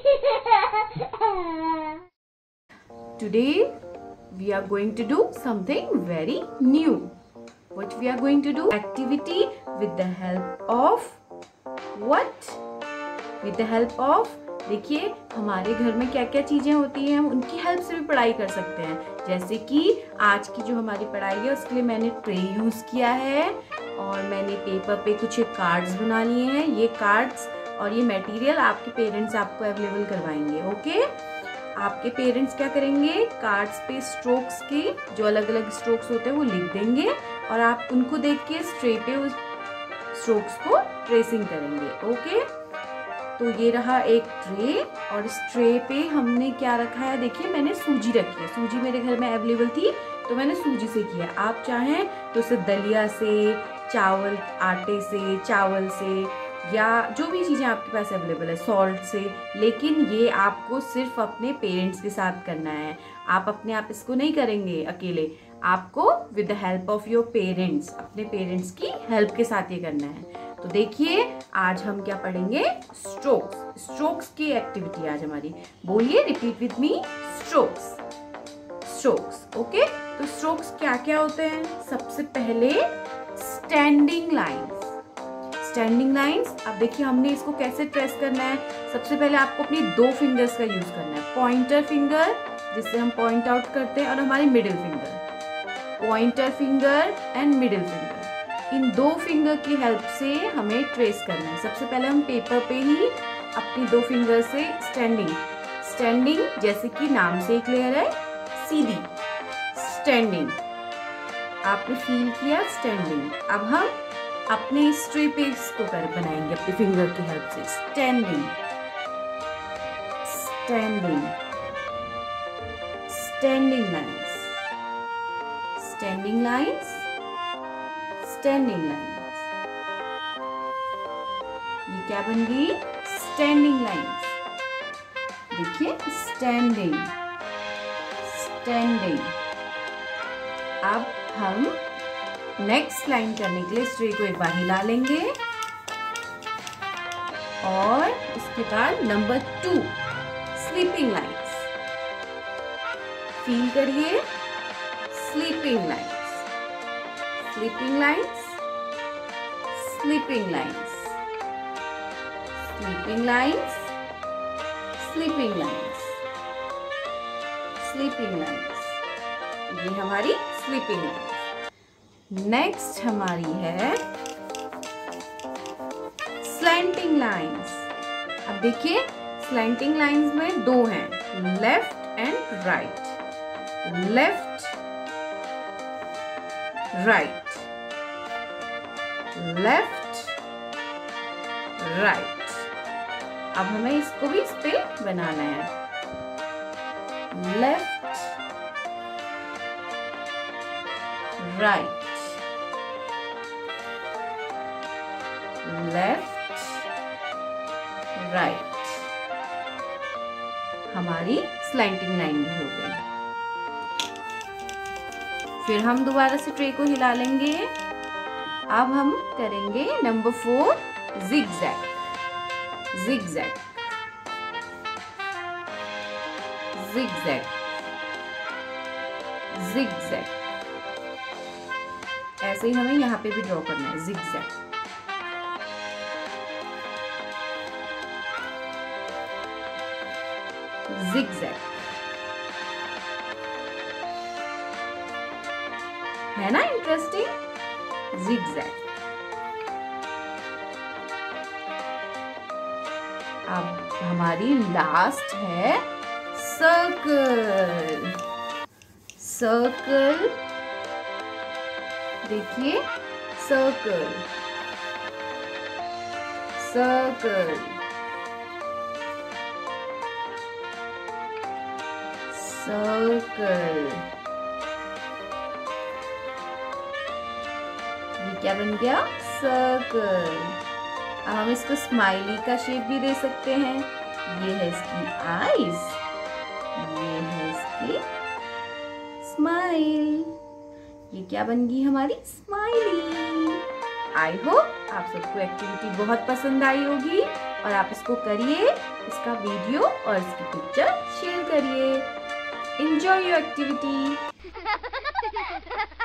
Today we are going to do something very new. What we are going to do? Activity with the help of what? With the help of, देखिए हमारे घर में क्या क्या चीजें होती हैं, हम उनकी हेल्प से भी पढ़ाई कर सकते हैं। जैसे कि आज की जो हमारी पढ़ाई है उसके लिए मैंने ट्रे यूज किया है और मैंने पेपर पे कुछ कार्ड्स बना लिए हैं। ये कार्ड्स और ये मटेरियल आपके पेरेंट्स आपको अवेलेबल करवाएंगे। ओके, आपके पेरेंट्स क्या करेंगे, कार्ड्स पे स्ट्रोक्स के जो अलग अलग स्ट्रोक्स होते हैं वो लिख देंगे और आप उनको देख के ट्रे पे उस स्ट्रोक्स को ट्रेसिंग करेंगे। ओके, तो ये रहा एक ट्रे और इस ट्रे पे हमने क्या रखा है, देखिए मैंने सूजी रखी है। सूजी मेरे घर में अवेलेबल थी तो मैंने सूजी से किया। आप चाहें तो इसे दलिया से, चावल आटे से, चावल से, या जो भी चीज़ें आपके पास अवेलेबल है, सॉल्ट से, लेकिन ये आपको सिर्फ अपने पेरेंट्स के साथ करना है। आप अपने आप इसको नहीं करेंगे अकेले, आपको with the help of your parents, अपने पेरेंट्स की हेल्प के साथ ये करना है। तो देखिए आज हम क्या पढ़ेंगे, स्ट्रोक्स। स्ट्रोक्स की एक्टिविटी आज हमारी, बोलिए repeat with me, strokes. Strokes, okay. तो स्ट्रोक्स क्या क्या होते हैं? सबसे पहले स्टैंडिंग लाइंस। स्टैंडिंग लाइंस, अब देखिए हमने इसको कैसे ट्रेस करना है। सबसे पहले आपको अपनी 2 फिंगर्स का यूज करना है, पॉइंटर फिंगर जिससे हम पॉइंट आउट करते हैं और हमारी middle finger. Pointer finger and middle finger, इन 2 फिंगर की हेल्प से हमें ट्रेस करना है। सबसे पहले हम पेपर पे ही अपनी 2 फिंगर से स्टैंडिंग जैसे कि नाम से क्लियर है, सीधी स्टैंडिंग, आपने फील किया स्टैंडिंग। अब हम अपने स्ट्रे पे इसको बनाएंगे अपनी फिंगर की हेल्प से, standing standing standing lines, standing lines, standing lines. ये क्या बन गई, स्टैंडिंग लाइंस। देखिए स्टैंडिंग स्टैंडिंग। अब हम नेक्स्ट लाइन करने के लिए स्ट्रे को एक बार हिला लेंगे और उसके बाद नंबर 2 स्लीपिंग लाइंस। फील करिए, sleeping lines, sleeping lines, sleeping lines, sleeping lines, sleeping lines, sleeping lines. ये हमारी स्लीपिंग लाइंस। नेक्स्ट हमारी है स्लैंटिंग लाइंस। अब देखिए स्लैंटिंग लाइंस में 2 हैं, left and right, left right, left right. अब हमें इसको भी इस पे बनाना है, लेफ्ट राइट, लेफ्ट राइट। हमारी स्लैंटिंग लाइन भी हो गई। फिर हम दोबारा से ट्रे को हिला लेंगे। अब हम करेंगे number 4 zigzag. Zigzag zigzag zigzag, ऐसे ही हमें यहाँ पे भी ड्रॉ करना है, जिगजैग। जिगजैग है ना इंटरेस्टिंग, जिगजैग। अब हमारी लास्ट है सर्कल। सर्कल, देखिए सर्कल सर्कल सर्कल। ये क्या बन गया, सर्कल। अब हम इसको स्माइली का शेप भी दे सकते हैं। ये है इसकी आईज, ये है इसकी स्माइल। ये क्या बन गई हमारी स्माइली। आई होप आप सबको एक्टिविटी बहुत पसंद आई होगी और आप इसको करिए इसका वीडियो और इसकी पिक्चर शेयर करिए। Enjoy your activity.